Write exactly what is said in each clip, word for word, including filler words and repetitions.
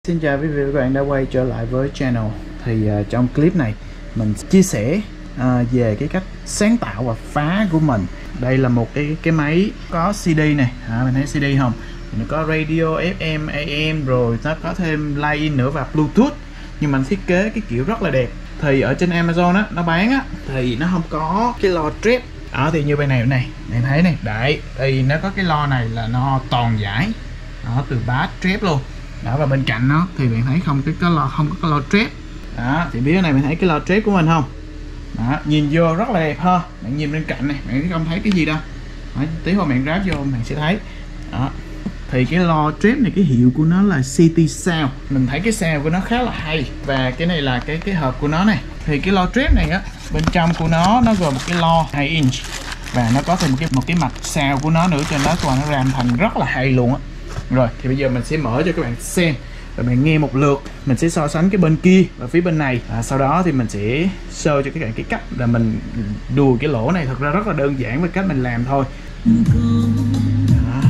Xin chào quý vị và các bạn đã quay trở lại với channel. Thì uh, trong clip này mình chia sẻ uh, về cái cách sáng tạo và phá của mình. Đây là một cái cái máy có xê đê này, à, mình thấy xê đê không? Nó có radio, ép em, a em, rồi nó có thêm line-in nữa và Bluetooth. Nhưng mình thiết kế cái kiểu rất là đẹp. Thì ở trên Amazon á, nó bán á thì nó không có cái lo trap. Ở thì như bên này này, bạn thấy này, đấy, thì nó có cái lo này là nó toàn giải. Đó, từ bass trap luôn. Đó, và bên cạnh nó thì bạn thấy không cái, cái lo không có cái lo trap. Đó, thì phía này bạn thấy cái lo trap của mình không? Đó, nhìn vô rất là đẹp ha. Bạn nhìn bên cạnh này, bạn không thấy cái gì đâu. Đó, tí hồi bạn ráp vô bạn sẽ thấy. Đó, thì cái lo trap này cái hiệu của nó là xê tê Sound. Mình thấy cái sound của nó khá là hay. Và cái này là cái cái hộp của nó này. Thì cái lo trap này á, bên trong của nó nó gồm một cái lo hai inch và nó có thêm một cái một cái mạch sound của nó nữa, trên đó toàn nó làm thành rất là hay luôn á. Rồi thì bây giờ mình sẽ mở cho các bạn xem và bạn nghe một lượt, mình sẽ so sánh cái bên kia và phía bên này, à, sau đó thì mình sẽ show cho các bạn cái cách là mình đùa cái lỗ này. Thật ra rất là đơn giản với cách mình làm thôi. Đó,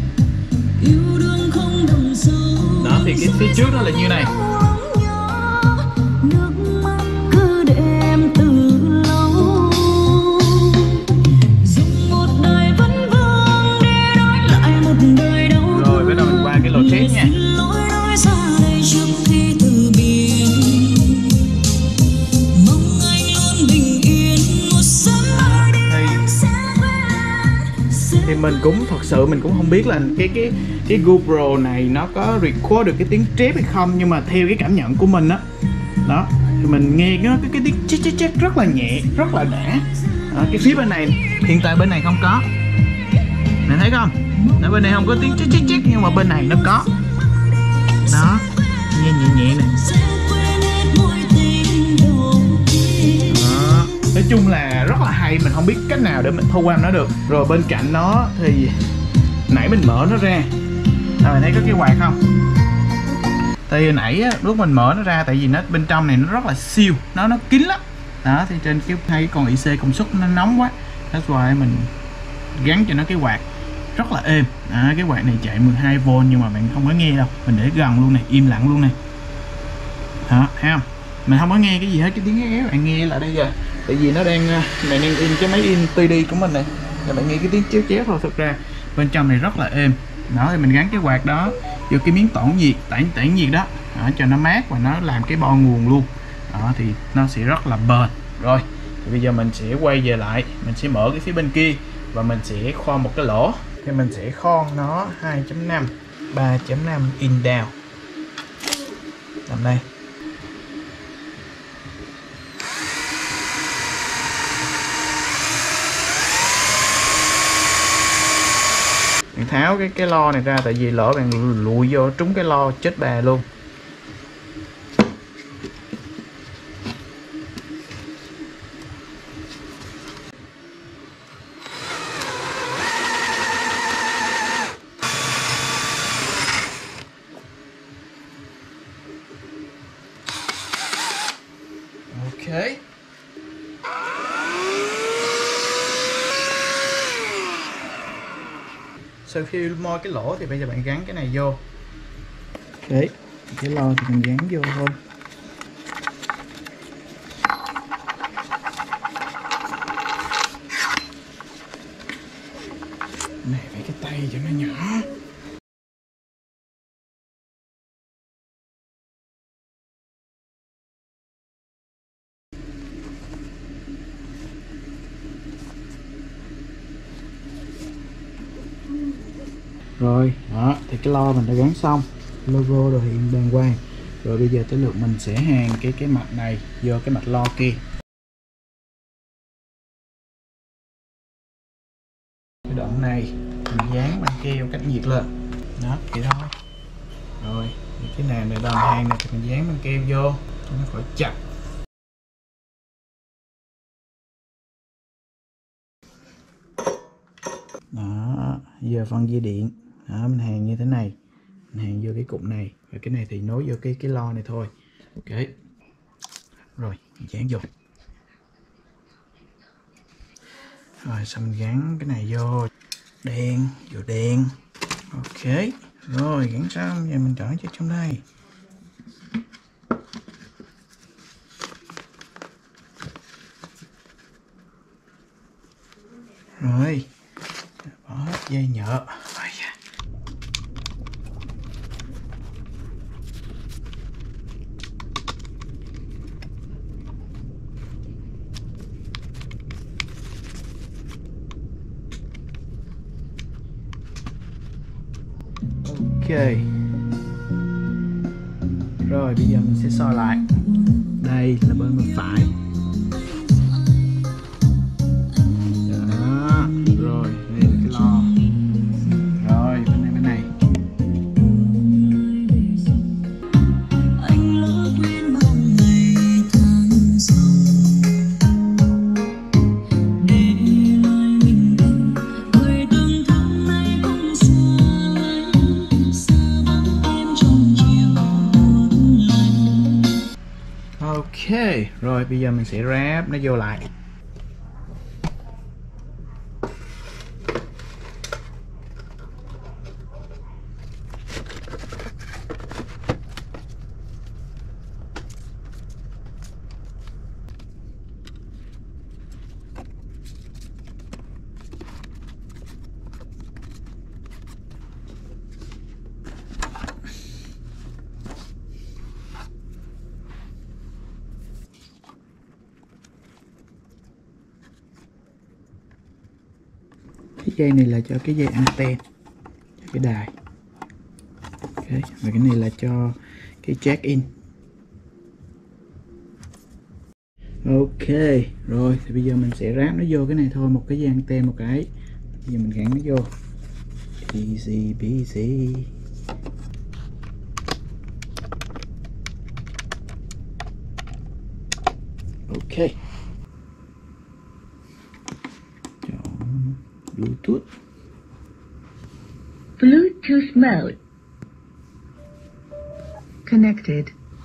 đó thì cái phía trước đó là như này. Nha. Thì mình cũng thật sự mình cũng không biết là cái cái cái GoPro này nó có record được cái tiếng trap hay không, nhưng mà theo cái cảm nhận của mình á, đó, đó thì mình nghe nó cái cái tiếng chết chết chết rất là nhẹ, rất là đã. Đó, cái phía bên này hiện tại bên này không có, bạn thấy không? Ở bên này không có tiếng chết chết chết, nhưng mà bên này nó có. Đó, nghe nhẹ nhẹ này. Đó, nói chung là rất là hay, mình không biết cách nào để mình thu âm nó được. Rồi bên cạnh nó thì nãy mình mở nó ra, à, mình thấy có cái quạt không? Thì hồi nãy á, lúc mình mở nó ra, tại vì nó bên trong này nó rất là siêu, nó nó kín lắm. Đó, thì trên cái hay còn i xê công suất nó nóng quá, that's why mình gắn cho nó cái quạt rất là êm. À, cái quạt này chạy mười hai vôn nhưng mà bạn không có nghe đâu, mình để gần luôn này, im lặng luôn này. Đó, thấy không? Mình không có nghe cái gì hết, cái tiếng éo bạn nghe là đây giờ. Tại vì nó đang này đang in cái máy in tê đê của mình này, là bạn nghe cái tiếng chéo chéo thôi. Thực ra bên trong này rất là êm. Đó, thì mình gắn cái quạt đó vô cái miếng tản nhiệt, tản tản nhiệt đó, đó cho nó mát và nó làm cái bo nguồn luôn. Đó thì nó sẽ rất là bền. Rồi, thì bây giờ mình sẽ quay về lại, mình sẽ mở cái phía bên kia và mình sẽ khoan một cái lỗ. Thì mình sẽ khoan nó hai chấm năm, ba chấm năm in down. Nằm đây. Bạn tháo cái cái lo này ra, tại vì lỡ bạn lùi vô trúng cái lo chết bà luôn. Ok. Sau khi moi cái lỗ thì bây giờ bạn gắn cái này vô. Đấy, cái lo thì mình gắn vô thôi. Này, phải cái tay cho nó nhỏ. Rồi, đó, thì cái lo mình đã gắn xong, logo đồ hiện đàng hoàng. Rồi bây giờ tới lượt mình sẽ hàn cái cái mạch này vô cái mạch lo kia. Cái đoạn này mình dán băng keo cách nhiệt lên. Đó, vậy thôi. Rồi, cái này này đòn hàn này thì mình dán băng keo vô cho nó khỏi chặt. Đó, giờ phân dây điện. Đó, mình hàn như thế này, mình hàn vô cái cục này, và cái này thì nối vô cái cái lo này thôi. Ok, rồi mình dán vô. Rồi xong mình gắn cái này vô đèn, vô đèn. Ok, rồi gắn xong giờ mình chọn cho trong đây. Rồi bỏ hết dây nhựa. Ok. Rồi bây giờ mình sẽ soi lại. Đây là bên bên phải. Đó. Rồi đây là cái lo. Rồi bên này bên này. Ok, rồi bây giờ mình sẽ ráp nó vô lại. Cái dây này là cho cái dây anten, cho cái đài. Ok, và cái này là cho cái jack in. Ok, rồi thì bây giờ mình sẽ ráp nó vô cái này thôi, một cái dây anten một cái. Bây giờ mình gắn nó vô. Easy peasy. Ok. Bluetooth. Bluetooth mode. Connected.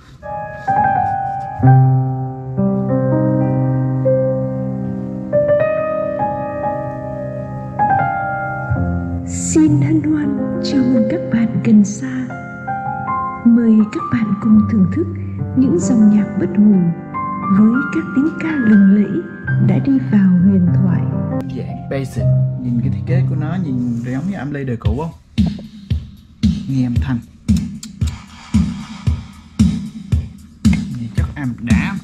Xin hân hoan chào mừng các bạn gần xa. Mời các bạn cùng thưởng thức những dòng nhạc bất hủ với các tiếng ca lừng lẫy đã đi vào huyền thoại. Dạng basic, nhìn cái thiết kế của nó nhìn giống như âm ly đời cũ không? Nghe âm thanh nhìn chắc âm đã.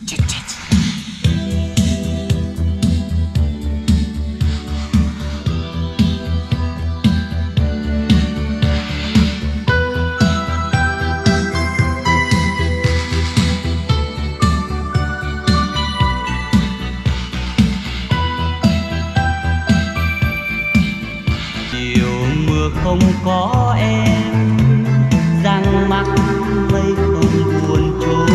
Không có em giăng mắc mây không buồn trôi,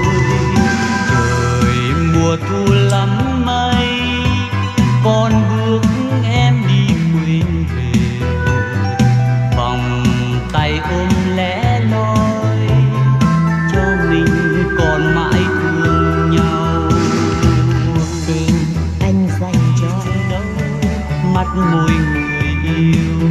trời mùa thu lắm mây con bước em đi quên về, vòng tay ôm lẻ loi cho mình còn mãi thương nhau. Tình anh dành cho đâu mắt môi người yêu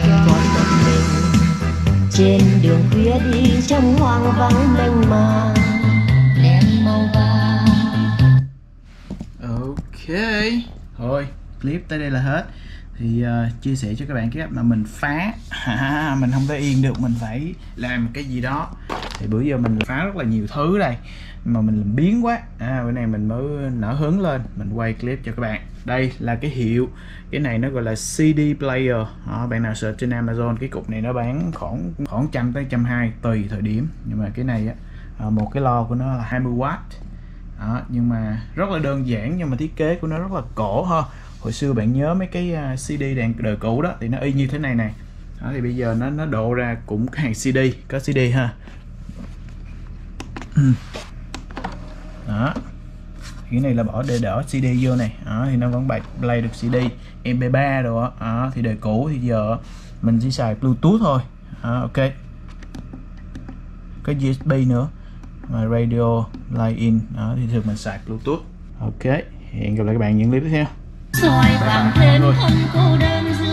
trên đường khuya đi trong hoang vắng mênh mang đèn màu vàng. Ok, thôi clip tới đây là hết. Thì uh, chia sẻ cho các bạn cái cách mà mình phá. Mình không thể yên được, mình phải làm cái gì đó. Thì bữa giờ mình phá rất là nhiều thứ đây mà mình làm biến quá. À, bữa nay mình mới nở hứng lên, mình quay clip cho các bạn. Đây là cái hiệu, cái này nó gọi là xê đê player. Đó, bạn nào search trên Amazon, cái cục này nó bán khoảng khoảng trăm tới trăm hai tùy thời điểm. Nhưng mà cái này á, một cái lo của nó là hai mươi oát. Đó, nhưng mà rất là đơn giản, nhưng mà thiết kế của nó rất là cổ ha. Hồi xưa bạn nhớ mấy cái xê đê đàn đời cũ đó thì nó y như thế này này. Đó, thì bây giờ nó nó độ ra cũng hàng xê đê, có xê đê ha. Đó, cái này là bỏ để đỡ xê đê vô này. Đó, thì nó vẫn bạch play được xê đê, em pê ba đồ đó. Đó, thì đời cũ thì giờ mình chỉ xài Bluetooth thôi. Đó, ok, có u ét bê nữa mà radio line in. Đó, thì thường mình xài Bluetooth. Ok, hẹn gặp lại các bạn những clip tiếp theo. Xoay vàng thêm thân cô đơn.